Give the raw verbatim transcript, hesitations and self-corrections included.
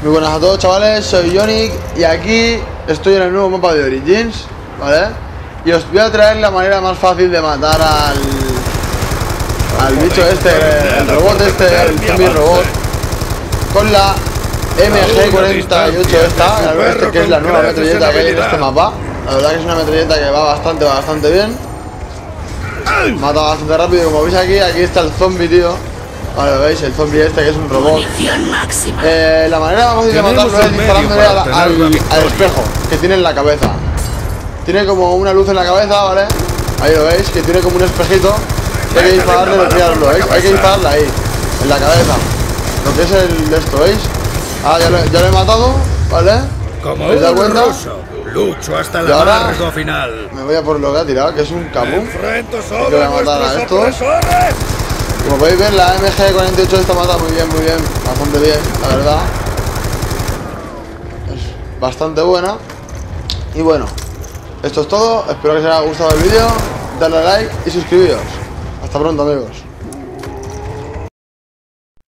Muy buenas a todos, chavales, soy Yonic y aquí estoy en el nuevo mapa de Origins, ¿vale? Y os voy a traer la manera más fácil de matar al... al bicho este, el robot este, el zombie robot, con la M G cuarenta y ocho esta, este, que es la nueva metralleta que hay en este mapa. La verdad que es una metralleta que va bastante, bastante bien. Mata bastante rápido, como veis aquí, aquí está el zombie, tío. Vale, veis, el zombie este que es un robot. Eh, la manera más fácil de matarlo es disparándole al, al, al espejo que tiene en la cabeza. Tiene como una luz en la cabeza, ¿vale? Ahí lo veis, que tiene como un espejito. Hay que dispararle, lo tirarlo, ¿veis? Hay que dispararle ahí, en la cabeza. Lo que es el de esto, ¿veis? Ah, ya lo, ya lo he matado, ¿vale? ¿Os dais cuenta? Lucho hasta la largo final. Me voy a por lo que ha tirado, que es un cabum. Que voy a matar a estos. Opresores. Como podéis ver, la M G cuarenta y ocho esta mata muy bien, muy bien, bastante bien, la verdad. Es bastante buena. Y bueno, esto es todo. Espero que os haya gustado el vídeo. Dadle a like y suscribíos. Hasta pronto, amigos.